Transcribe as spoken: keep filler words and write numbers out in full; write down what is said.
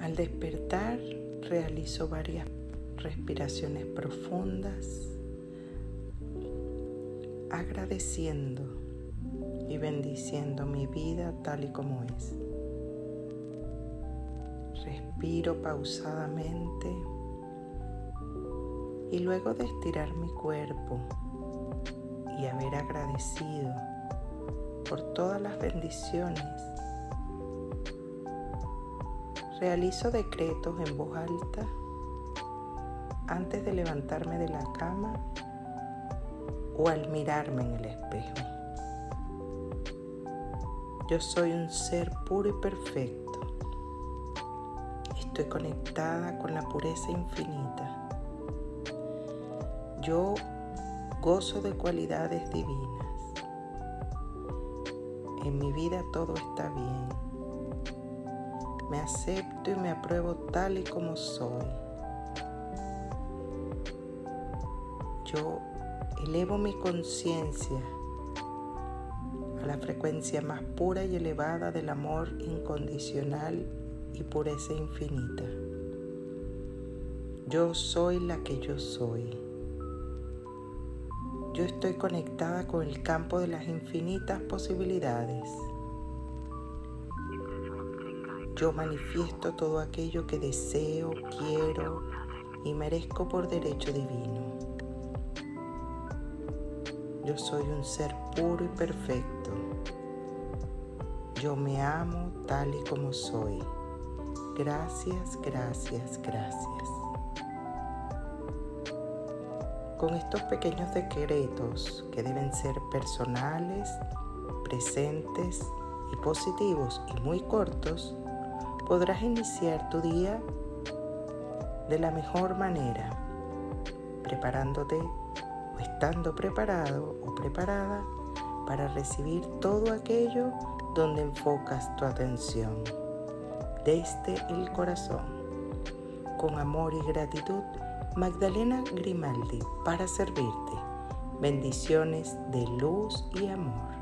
Al despertar, realizo varias respiraciones profundas, agradeciendo y bendiciendo mi vida tal y como es. Respiro pausadamente y luego de estirar mi cuerpo y haber agradecido por todas las bendiciones, realizo decretos en voz alta antes de levantarme de la cama o al mirarme en el espejo. Yo soy un ser puro y perfecto. Estoy conectada con la pureza infinita. Yo gozo de cualidades divinas. En mi vida todo está bien. Me acepto y me apruebo tal y como soy. Yo elevo mi conciencia a la frecuencia más pura y elevada del amor incondicional y pureza infinita. Yo soy la que yo soy. Yo estoy conectada con el campo de las infinitas posibilidades. Yo manifiesto todo aquello que deseo, quiero y merezco por derecho divino. Yo soy un ser puro y perfecto. Yo me amo tal y como soy. Gracias, gracias, gracias. Con estos pequeños decretos que deben ser personales, presentes y positivos y muy cortos, podrás iniciar tu día de la mejor manera, preparándote o estando preparado o preparada para recibir todo aquello donde enfocas tu atención, desde el corazón. Con amor y gratitud, Magdalena Grimaldi, para servirte. Bendiciones de luz y amor.